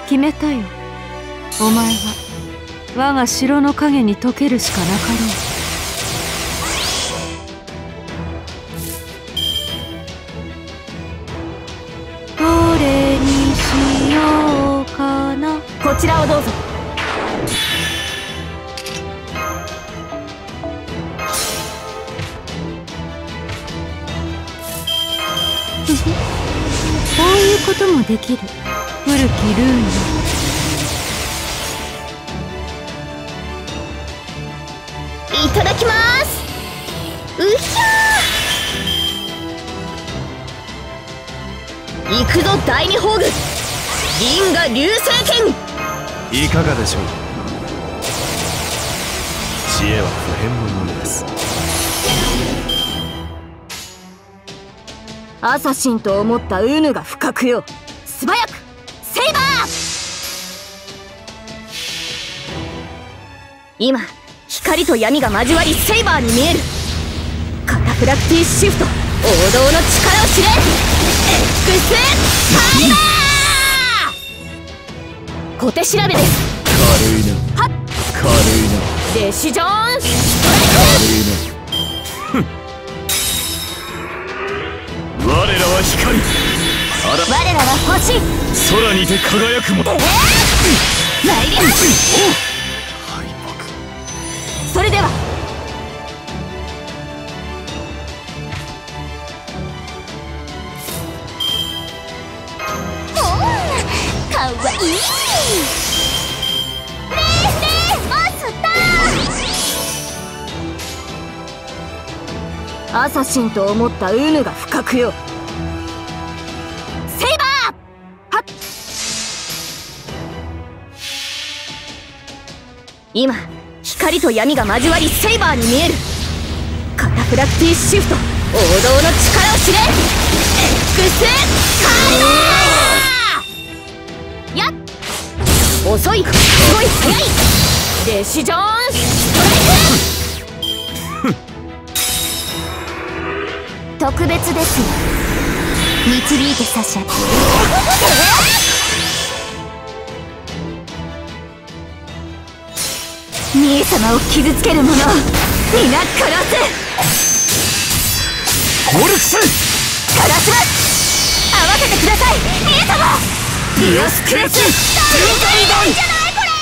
決めたよ。お前は我が城の影に溶けるしかなかろう。どれにしようかな。 こちらをどうぞ。 こういうこともできる古きルーンよ。 いただきます。うひゃー。行くぞ第二宝具、銀河流星剣。 いかがでしょう。知恵は不変のものです。 アサシンと思ったウヌが不覚よ。素早くセイバー。今光と闇が交わりセイバーに見える。カタフラクティシフト、王道の力を知れ。エクスタイバー。小手調べです。 軽いな。 はっ、 軽いな。 デシジョーンストライク。 軽いな。我らは光、 我らは星、 空にて輝くもの。 参ります。 敗それではかわいい。マスター。アサシンと思ったウヌが不覚よ。セイバー。はっ。今光と闇が交わりセイバーに見える。カタフラクティシフト、王道の力を知れ。エクスタイバー。やっ、遅い、すごい速い。デシジョーンストライク。特別ですよ。導いて差し上げる。兄様を傷つける者、皆殺す。 ポルクス殺します。合わせてください兄様。 ディアスクレス大変じゃないこ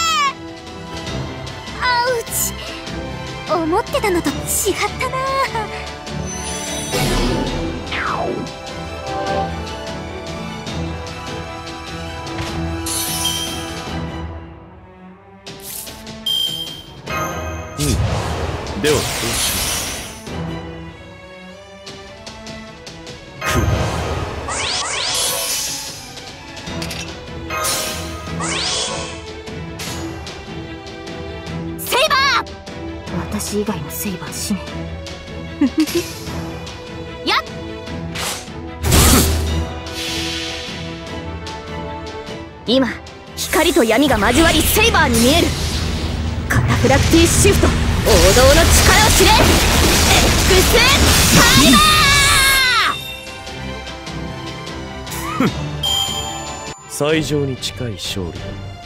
れ。アウチ、思ってたのと違ったな。 ではどうしよう。セイバー。私以外のセイバー死ね。やっ。今光と闇が交わりセイバーに見える。カタフラクティシフト、王道の力を知れ。エクスタイバー。 最上に近い勝利だ。